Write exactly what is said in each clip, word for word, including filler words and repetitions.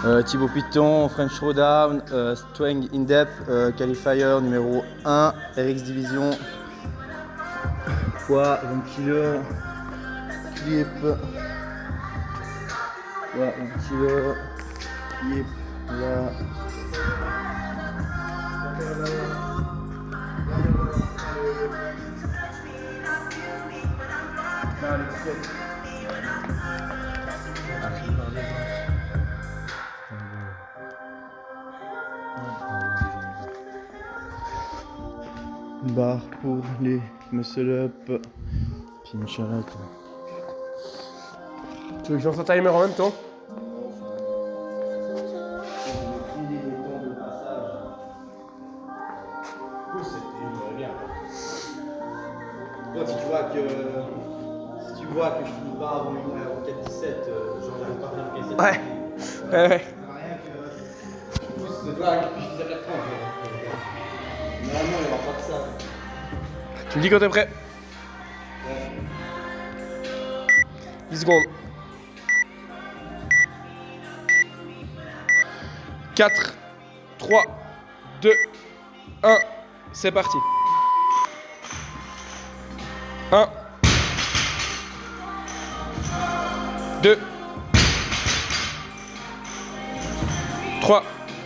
Euh, Thibaut Piton, French Throwdown, euh, Twang In Depth, euh, Qualifier numéro un, R X Division, poids, vingt kilos, clip, poids, vingt kilos, clip, là. Barre pour les muscle up, puis une charrette. Tu veux que je lance un timer en même temps? Si tu vois que si tu vois que je finis pas avant quatre dix-sept, genre j'arrive pas à faire le Ouais. Ouais, ouais. Ça sert à rien que je pousse, c'est pas que je finis à quatre trente. Normalement, il n'y aura pas que ça. Tu me dis quand t'es prêt? Ouais. dix secondes. quatre, trois, deux, un, c'est parti. un, deux, trois,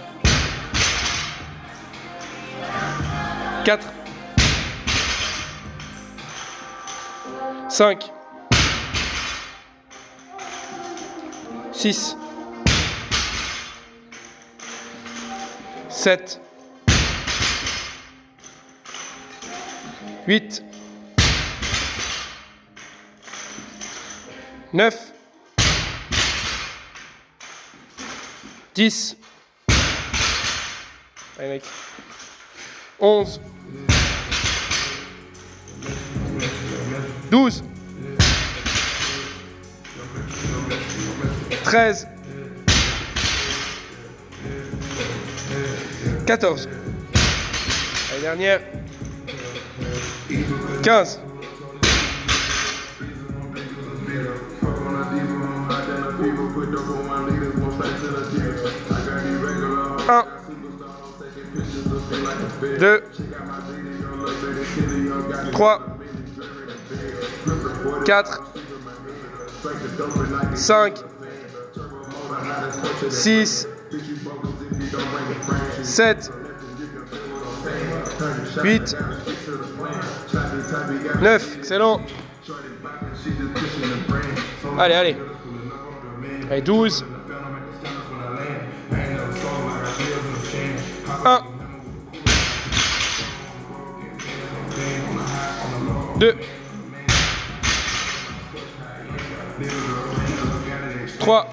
quatre, cinq, six, sept, huit, neuf, dix, allez mec, onze, douze, treize, quatorze, allez dernière, quinze, un, deux, trois, quatre, cinq, six, sept, huit, neuf, excellent. Allez, allez. Allez, douze. un. deux. trois.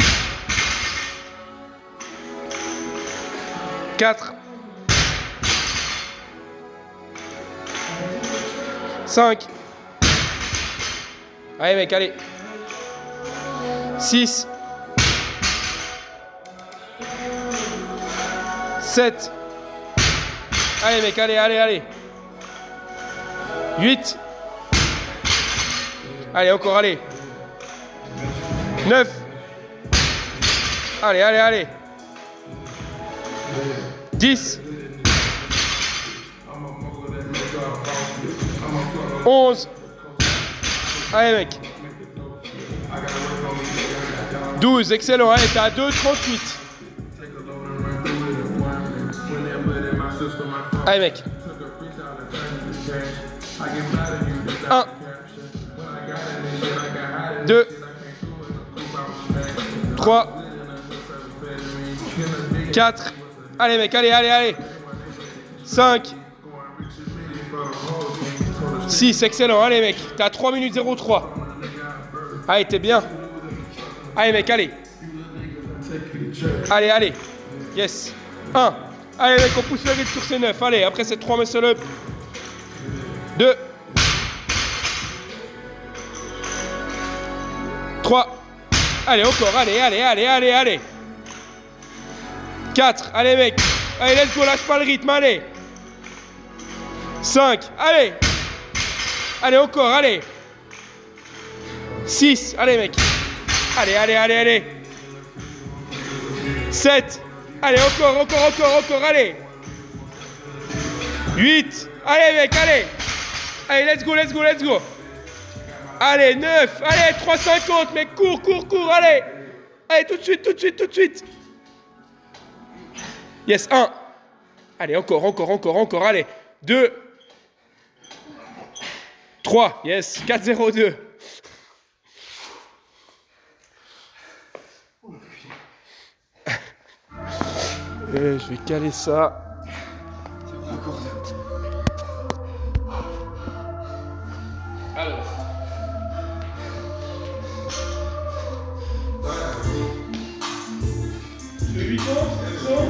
quatre. cinq. Allez mec, allez. six. sept. Allez mec, allez, allez, allez. huit. Allez, encore, allez. neuf. Allez, allez, allez. dix. onze. Allez mec. douze, excellent. Allez, t'es à deux trente-huit. Allez mec. un. deux. trois. quatre. Allez mec, allez, allez, allez. cinq. six, excellent. Allez mec, t'as trois minutes zéro trois. Allez, t'es bien. Allez mec, allez. Allez, allez. Yes. un. Allez mec, on pousse le rythme sur ces neuf. Allez, après c'est trois muscle up. deux. trois. Allez, encore. Allez, allez, allez, allez, allez. quatre. Allez mec. Allez, let's go, lâche pas le rythme, allez. cinq. Allez. Allez, encore, allez. six. Allez mec. Allez, allez, allez, allez. sept. Allez, encore, encore, encore, encore, allez. huit. Allez, mec, allez. Allez, let's go, let's go, let's go. Allez, neuf. Allez, trois cent cinquante, mec, cours, cours, cours, allez. Allez, tout de suite, tout de suite, tout de suite. Yes, un. Allez, encore, encore, encore, encore, allez. deux. trois. Yes, quatre zéro deux. Et je vais caler ça. Alors. Je fais huit ans, c'est ça?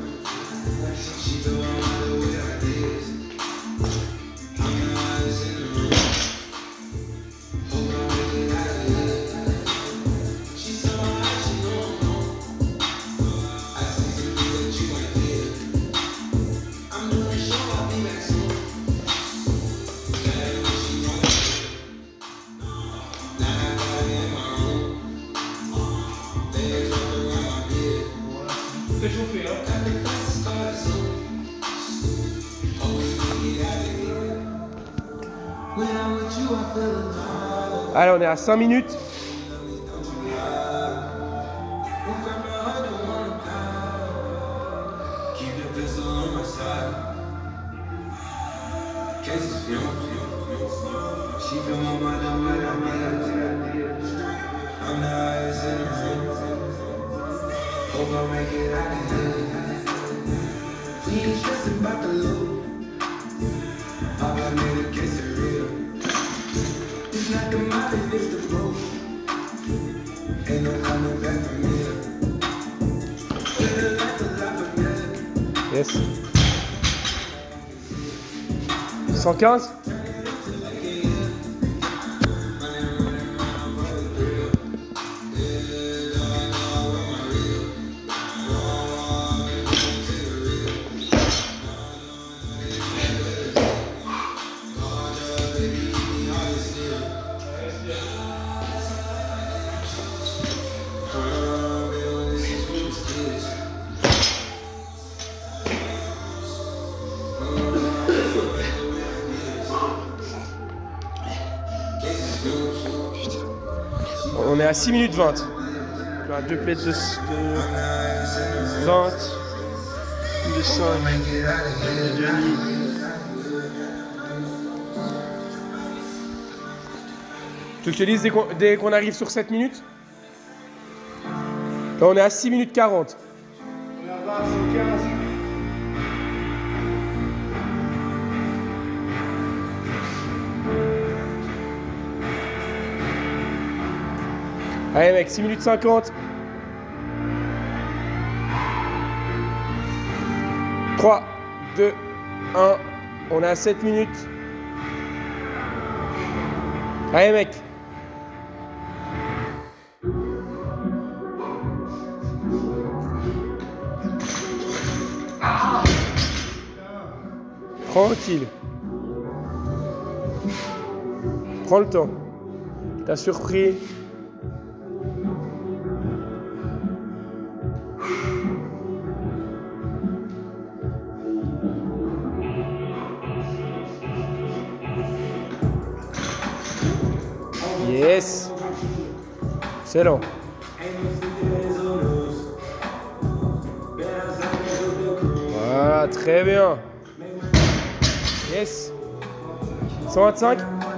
Chauffé, hein. Allez, on est à cinq minutes. Hope I make it out of here. We ain't stressing about the loot. All I need is kiss it real. It's not the mountain, it's the proof. Ain't no coming back from here. With the life of life familiar. Yes. cent quinze. On est à six minutes vingt. On a deux plates de, de vingt, de cinq, de demi. Tu veux que je te dise dès qu'on dès qu'on arrive sur sept minutes? Là, on est à six minutes quarante. Là-bas, c'est quinze. Allez mec, six minutes cinquante. trois, deux, un. On est à sept minutes. Allez mec. Tranquille. Prends le temps. T'as surpris. Yes. Excellent. Voilà, très bien. Yes. cent vingt-cinq.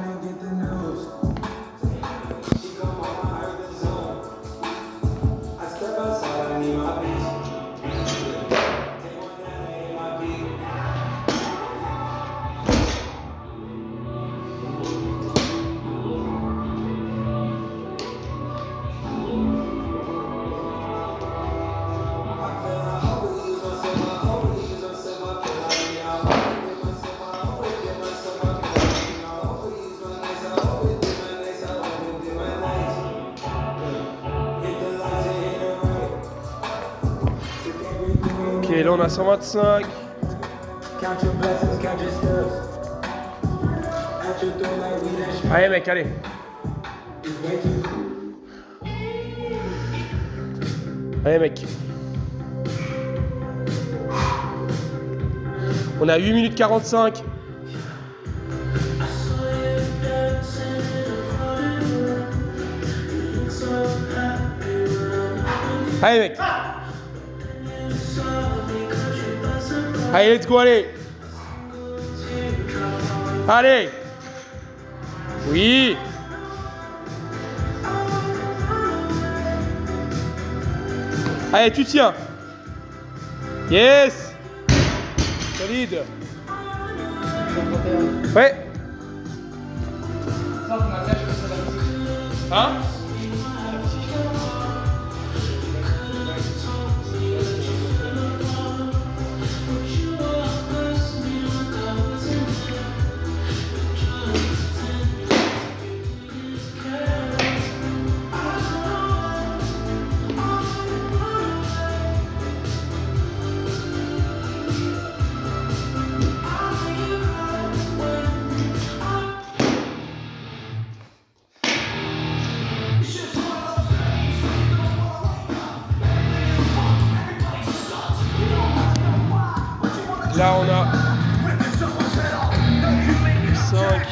Ok, là on a cent vingt-cinq. Allez mec, allez. Allez mec. On a huit minutes quarante-cinq. Allez mec. Allez, let's go, allez. Allez. Oui. Allez, tu tiens. Yes. Solide. Ouais. Hein? Là on a cinq.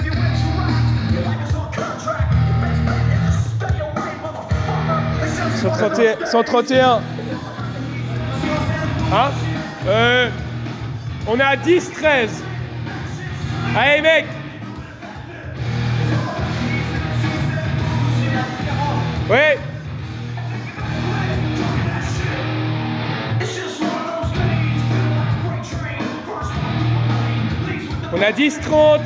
cent trente et un. cent trente et un. Hein? Euh, on est à dix treize. Allez mec. Ouais. On a dix trente.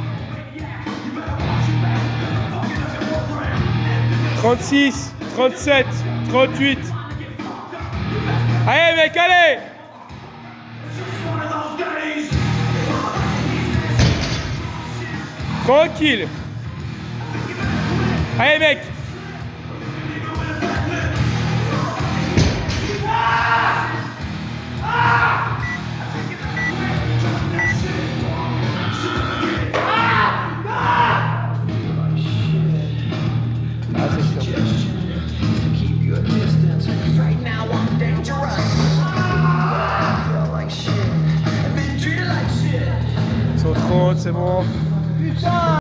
trente-six, trente-sept, trente-huit. Allez mec, allez. Tranquille. Allez mec. cent trente, c'est bon.